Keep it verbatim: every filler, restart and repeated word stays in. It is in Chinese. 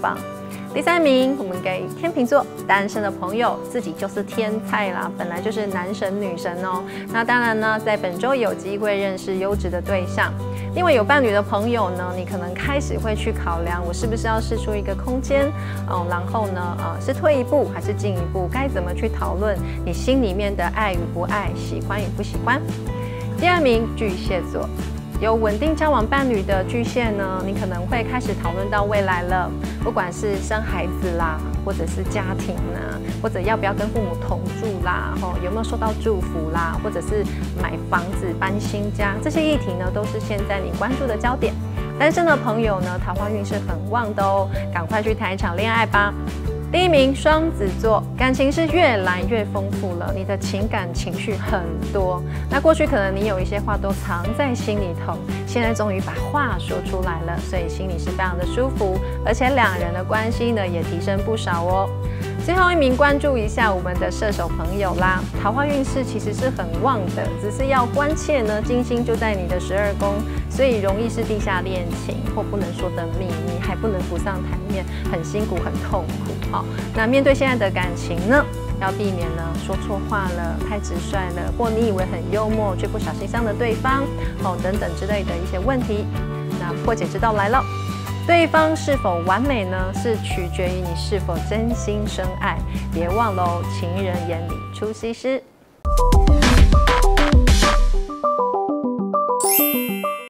棒。第三名，我们给天秤座单身的朋友，自己就是天菜啦，本来就是男神女神哦。那当然呢，在本周有机会认识优质的对象。因为有伴侣的朋友呢，你可能开始会去考量，我是不是要释出一个空间，嗯，然后呢，呃，是退一步还是进一步，该怎么去讨论你心里面的爱与不爱，喜欢与不喜欢。第二名，巨蟹座。有稳定交往伴侣的巨蟹呢，你可能会开始讨论到未来了，不管是生孩子啦，或者是家庭啊，或者要不要跟父母同住啦，吼，有没有受到祝福啦，或者是买房子、搬新家，这些议题呢，都是现在你关注的焦点。单身的朋友呢，桃花运是很旺的哦，赶快去谈一场恋爱吧。第一名，双子座，感情是越来越丰富了，你的情感情绪很多。那过去可能你有一些话都藏在心里头，现在终于把话说出来了，所以心里是非常的舒服，而且两人的关系呢也提升不少哦。最后一名，关注一下我们的射手朋友啦，桃花运势其实是很旺的，只是要关切呢，金星就在你的十二宫，所以容易是地下恋情或不能说的秘密，还不能浮上台面，很辛苦很痛苦。好，那面对现在的感情呢，要避免呢说错话了，太直率了，或你以为很幽默却不小心伤了对方，哦等等之类的一些问题。那破解之道来了。对方是否完美呢？是取决于你是否真心深爱。别忘了哦，情人眼里出西施。